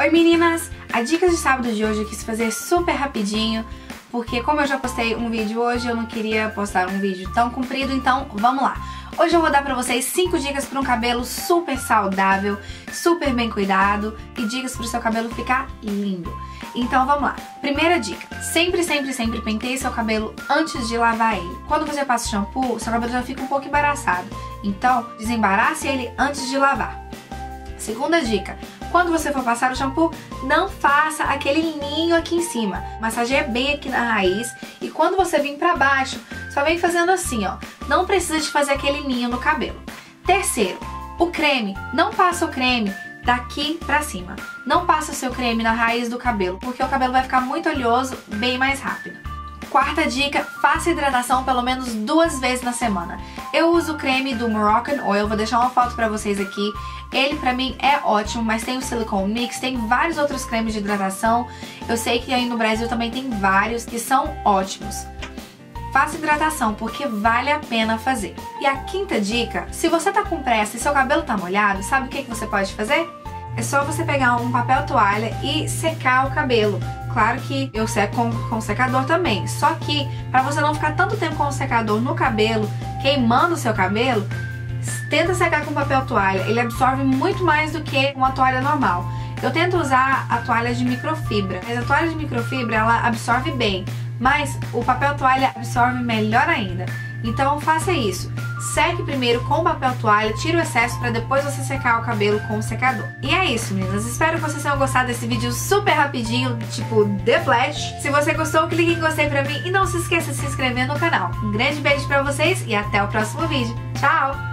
Oi meninas! A dica de sábado de hoje eu quis fazer super rapidinho, porque como eu já postei um vídeo hoje, eu não queria postar um vídeo tão comprido, então vamos lá! Hoje eu vou dar pra vocês 5 dicas para um cabelo super saudável, super bem cuidado e dicas pro seu cabelo ficar lindo. Então vamos lá. Primeira dica, sempre penteie seu cabelo antes de lavar ele. Quando você passa o shampoo, seu cabelo já fica um pouco embaraçado, então desembarace ele antes de lavar. Segunda dica, quando você for passar o shampoo, não faça aquele ninho aqui em cima. Massageia bem aqui na raiz e quando você vir pra baixo, só vem fazendo assim, ó. Não precisa de fazer aquele ninho no cabelo. Terceiro, o creme. Não passa o creme daqui pra cima. Não passa o seu creme na raiz do cabelo, porque o cabelo vai ficar muito oleoso bem mais rápido. Quarta dica, faça hidratação pelo menos 2 vezes na semana. Eu uso o creme do Moroccan Oil, vou deixar uma foto pra vocês aqui. Ele pra mim é ótimo, mas tem o Silicone Mix, tem vários outros cremes de hidratação. Eu sei que aí no Brasil também tem vários que são ótimos. Faça hidratação, porque vale a pena fazer. E a quinta dica, se você tá com pressa e seu cabelo tá molhado, sabe o que você pode fazer? É só você pegar um papel toalha e secar o cabelo. Claro que eu seco com secador também, só que para você não ficar tanto tempo com o secador no cabelo, queimando o seu cabelo, tenta secar com papel toalha, ele absorve muito mais do que uma toalha normal. Eu tento usar a toalha de microfibra, mas a toalha de microfibra ela absorve bem, mas o papel toalha absorve melhor ainda. Então faça isso, seque primeiro com o papel toalha, tire o excesso para depois você secar o cabelo com o secador. E é isso meninas, espero que vocês tenham gostado desse vídeo super rapidinho, tipo The Flash. Se você gostou, clique em gostei pra mim e não se esqueça de se inscrever no canal. Um grande beijo pra vocês e até o próximo vídeo. Tchau!